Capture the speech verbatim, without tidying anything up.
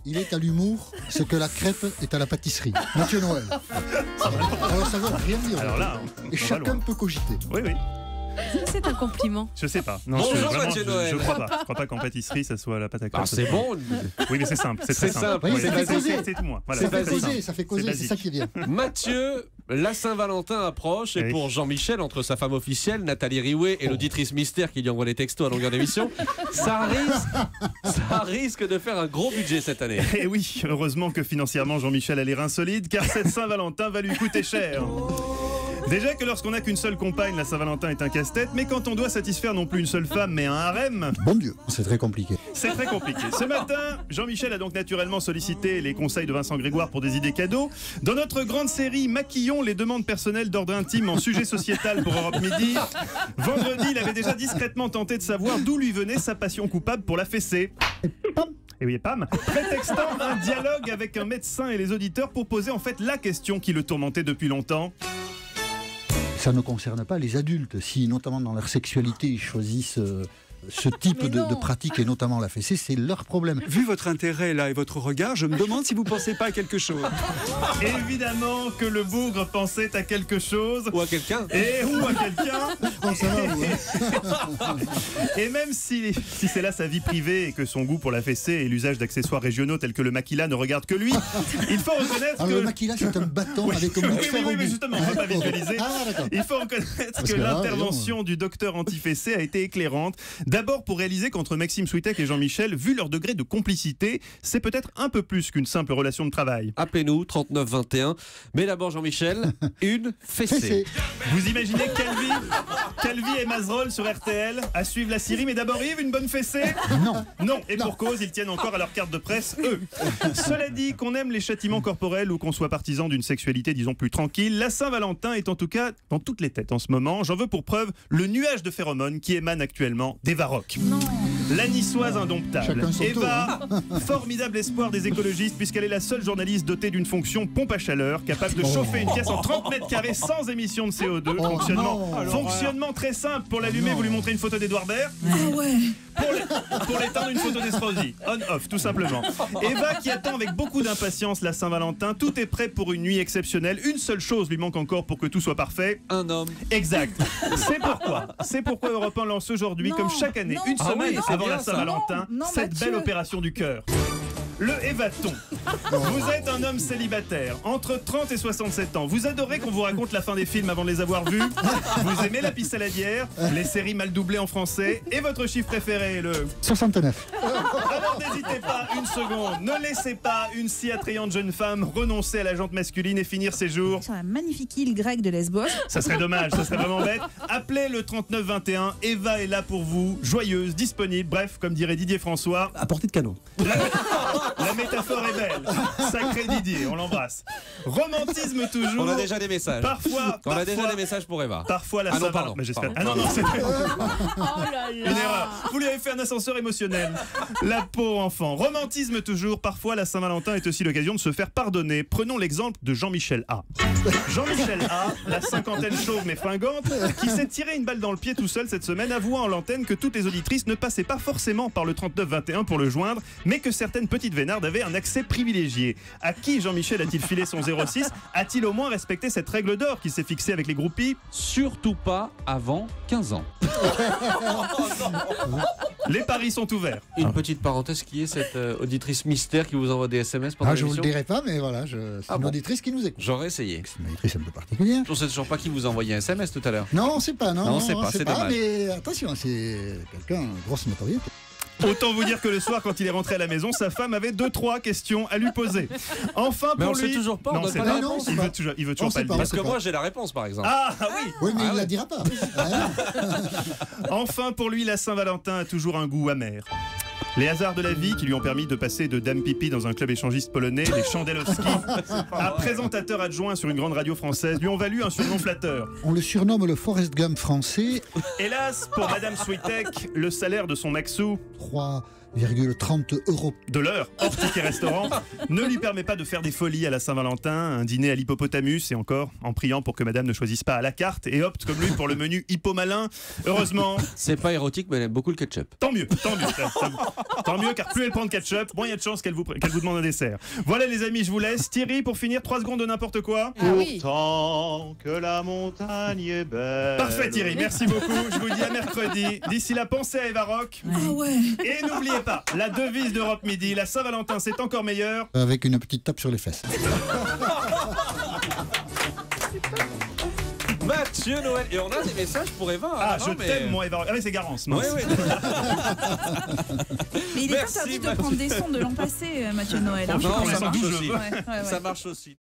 il est à l'humour ce que la crêpe est à la pâtisserie. Mathieu Noël. Alors ça veut rien dire. Alors là, et chacun peut cogiter. Oui, oui. C'est un compliment. Je sais pas. Non, Bonjour, je, vraiment, Mathieu je, Noël. je crois pas. Je crois pas qu'en pâtisserie, ça soit la pâte à crêpes. Ah, c'est bon. Oui, mais c'est simple. C'est très C'est simple. simple. Oui, Oui, ça fait c'est- causer. c'est- C'est tout moi. Voilà, Ça c'est fait très causer, simple. ça fait causer, c'est basique. ça qui vient. Mathieu, la Saint-Valentin approche et Oui. pour Jean-Michel, entre sa femme officielle, Nathalie Riouet, et l'auditrice mystère qui lui envoie des textos à longueur d'émission, ça risque, ça risque de faire un gros budget cette année. Et oui, heureusement que financièrement Jean-Michel a les reins solides, car cette Saint-Valentin va lui coûter cher. Déjà que lorsqu'on n'a qu'une seule compagne, la Saint-Valentin est un casse-tête, mais quand on doit satisfaire non plus une seule femme, mais un harem, Bon Dieu, c'est très compliqué. c'est très compliqué. Ce matin, Jean-Michel a donc naturellement sollicité les conseils de Vincent Grégoire pour des idées cadeaux. Dans notre grande série Maquillons les demandes personnelles d'ordre intime en sujet sociétal pour Europe Midi, vendredi, il avait déjà discrètement tenté de savoir d'où lui venait sa passion coupable pour la fessée. Et oui, pam, prétextant un dialogue avec un médecin et les auditeurs pour poser en fait la question qui le tourmentait depuis longtemps. Ça ne concerne pas les adultes. Si, notamment dans leur sexualité, ils choisissent euh, ce type de, de pratique, et notamment la fessée, c'est leur problème. Vu votre intérêt là et votre regard, je me demande si vous pensez pas à quelque chose. Évidemment que le bougre pensait à quelque chose. Ou à quelqu'un. Et ou à quelqu'un. Oh, ça va, vous, hein. Et même si, si c'est là sa vie privée et que son goût pour la fessée et l'usage d'accessoires régionaux tels que le maquila ne regarde que lui, il faut reconnaître Alors, que... le maquila, c'est un bâton Oui, avec un oui, bout de oui, fer oui, au mais bout. justement, on ne peut pas visualiser. Ah, d'accord. Il faut reconnaître Parce que que là, l'intervention du docteur anti-fessée a été éclairante. D'abord pour réaliser qu'entre Maxime Switek et Jean-Michel, vu leur degré de complicité, c'est peut-être un peu plus qu'une simple relation de travail. Appelez-nous, trente-neuf vingt et un. Mais d'abord, Jean-Michel, une fessée. Fessée. Vous imaginez Calvi, Calvi et Mazerolles sur R T L à suivre la Syrie, mais d'abord Yves, une bonne fessée? Non. Non, et pour cause, ils tiennent encore à leur carte de presse, eux. Cela dit, qu'on aime les châtiments corporels ou qu'on soit partisan d'une sexualité, disons, plus tranquille, la Saint-Valentin est en tout cas dans toutes les têtes en ce moment. J'en veux pour preuve le nuage de phéromones qui émane actuellement des Varrocs. La niçoise indomptable. Chacun son tour, Eva, formidable espoir des écologistes puisqu'elle est la seule journaliste dotée d'une fonction pompe à chaleur capable de chauffer une pièce en trente mètres carrés sans émission de C O deux. Oh, fonctionnement, non. fonctionnement très simple. Pour l'allumer, vous lui montrez une photo d'Edouard Baird. Pour l'é- pour l'éteindre, une photo d'Estrosi. On-off, tout simplement. Eva qui attend avec beaucoup d'impatience la Saint-Valentin. Tout est prêt pour une nuit exceptionnelle. Une seule chose lui manque encore pour que tout soit parfait. Un homme. Exact. C'est pourquoi. C'est pourquoi Europe un lance aujourd'hui, Non, comme chaque année, non. une Ah semaine oui, c'est avant bien, la ça. Saint-Valentin, Non, non, cette Mathieu. belle opération du cœur. Le Évaton. Vous êtes un homme célibataire, entre trente et soixante-sept ans. Vous adorez qu'on vous raconte la fin des films avant de les avoir vus. Vous aimez la piste saladière, les séries mal doublées en français. Et votre chiffre préféré est le... soixante-neuf. Alors n'hésitez pas une seconde. Ne laissez pas une si attrayante jeune femme renoncer à la jante masculine et finir ses jours. Sur la magnifique île grecque de Lesbos. Ça serait dommage, ça serait vraiment bête. Appelez le trente-neuf vingt et un. Eva est là pour vous, joyeuse, disponible. Bref, comme dirait Didier François, À portée de canon. la métaphore est belle. Sacré Didier, on l'embrasse. Romantisme toujours. On a déjà des messages. Parfois, On a déjà parfois- des messages pour Eva. Parfois la Ah non, Saint-Valentin. pardon, Mais j'espère. pardon. Ah non, non, c'est Oh là une erreur. Vous lui avez fait un ascenseur émotionnel. La pauvre enfant. Romantisme toujours. Parfois, la Saint-Valentin est aussi l'occasion de se faire pardonner. Prenons l'exemple de Jean-Michel A. Jean-Michel A, la cinquantaine chauve mais fringante, qui s'est tiré une balle dans le pied tout seul cette semaine, avouant en l'antenne que toutes les auditrices ne passaient pas forcément par le trente-neuf vingt et un pour le joindre, mais que certaines petites vénardes avaient un accès privilégié. À qui Jean-Michel a-t-il filé son zéro six? A-t-il au moins respecté cette règle d'or qu'il s'est fixée avec les groupies? Surtout pas avant quinze ans. Les paris sont ouverts. Une petite parenthèse, qui est cette euh, auditrice mystère qui vous envoie des S M S pendant Ah, je vous le l'émission? dirai pas, mais voilà, je... c'est Ah une bon. auditrice qui nous écoute. J'aurais essayé. C'est une auditrice un peu particulière. On sait toujours pas qui vous a envoyé un S M S tout à l'heure. Non, on sait pas, non. Non, on sait pas, c'est dommage. Mais attention, c'est quelqu'un, grosse notoriété. Autant vous dire que le soir, quand il est rentré à la maison, sa femme avait deux, trois questions à lui poser. Enfin, pour Mais on lui... le sait toujours pas, on Non, donne c'est pas pas- la réponse. il Non, veut toujours, il veut toujours on pas sait le pas. dire. Parce que moi j'ai la réponse par exemple. Ah, ah oui. Oui, mais Ah il ne ouais. la dira pas. Ah, Enfin, pour lui, la Saint-Valentin a toujours un goût amer. Les hasards de la vie qui lui ont permis de passer de Dame Pipi dans un club échangiste polonais, les Chandelowski, à présentateur adjoint sur une grande radio française, lui ont valu un surnom flatteur. on le surnomme le Forrest Gump français. Hélas, pour Madame Switek, le salaire de son Maxou, trois virgule trente euros. de l'heure, hors ticket restaurant, ne lui permet pas de faire des folies à la Saint-Valentin, un dîner à l'hippopotamus, et encore en priant pour que Madame ne choisisse pas à la carte et opte comme lui pour le menu hippo malin. Heureusement, C'est pas érotique mais elle aime beaucoup le ketchup. tant mieux, tant mieux. Ça, ça- Tant mieux, car plus elle prend de ketchup, moins il y a de chances qu'elle vous, qu'elle vous demande un dessert. Voilà les amis, je vous laisse. Thierry, pour finir, trois secondes de n'importe quoi. Ah oui. Tant que la montagne est belle. Parfait Thierry, merci beaucoup. Je vous dis à mercredi. D'ici là, pensez à Eva Rock. Ah ouais. Et n'oubliez pas, la devise d'Europe Midi, la Saint-Valentin, c'est encore meilleur. Avec une petite tape sur les fesses. Mathieu Noël. Et on a des messages pour Eva. Ah, hein, je non, mais- t'aime, moi, Eva Rock. Ah oui, c'est Garance. Ouais, mince. ouais. Mais il est Merci, interdit de Mathieu. prendre des sons de l'an passé, euh, Mathieu Noël. hein. Non, Non, je ça prends marche les cent douze, aussi. je veux. Ouais, ouais, ouais. Ça marche aussi.